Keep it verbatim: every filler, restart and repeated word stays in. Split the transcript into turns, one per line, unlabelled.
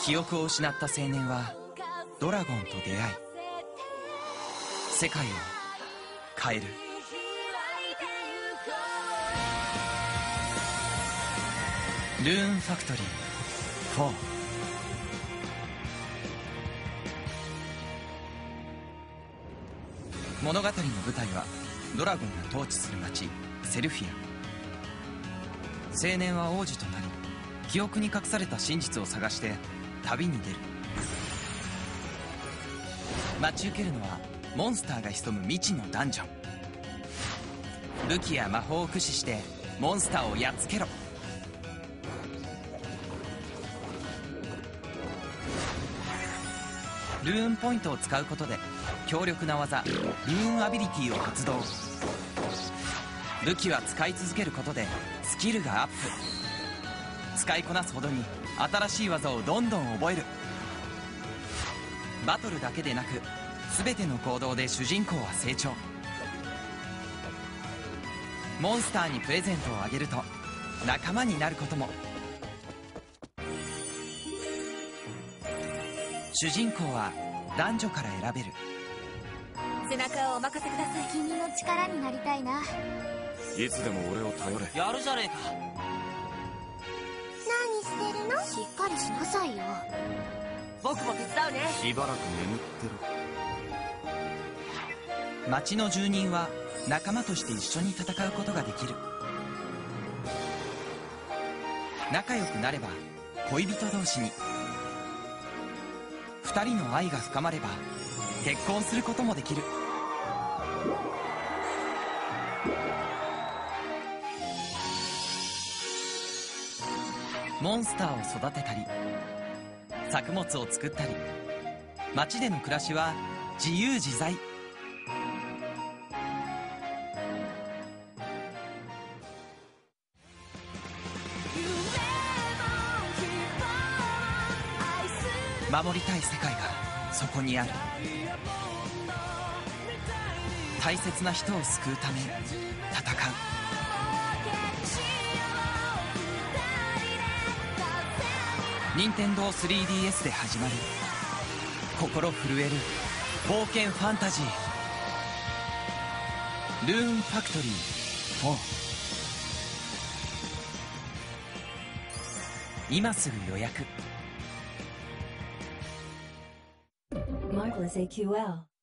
記憶を失った青年はドラゴンと出会い、世界を変える。ルーンファクトリーフォー。物語の舞台はドラゴンが統治する町セルフィア。青年は王子となり、記憶に隠された真実を探して旅に出る。待ち受けるのはモンスターが潜む未知のダンジョン。武器や魔法を駆使してモンスターをやっつけろ。ルーンポイントを使うことで強力な技ルーンアビリティを発動。武器は使い続けることでスキルがアップ。使いこなすほどに新しい技をどんどん覚える。バトルだけでなく全ての行動で主人公は成長。モンスターにプレゼントをあげると仲間になることも。主人公は男女から選べる。
背中をお任せください。
君の力になりたいな。
いつでも俺を頼れ。
やるじゃねえか。
何してるの？しっかりしなさいよ。
僕も手伝うね。
しばらく眠ってろ。
町の住人は仲間として一緒に戦うことができる。仲良くなれば恋人同士に。二人の愛が深まれば結婚することもできる。モンスターを育てたり作物を作ったり、町での暮らしは自由自在。守りたい世界がそこにある。大切な人を救うため戦う。ニンテンドー スリーディーエス で始まる心震える冒険ファンタジー、ルーンファクトリーフォー。今すぐ予約。
Marvelous エーキューエル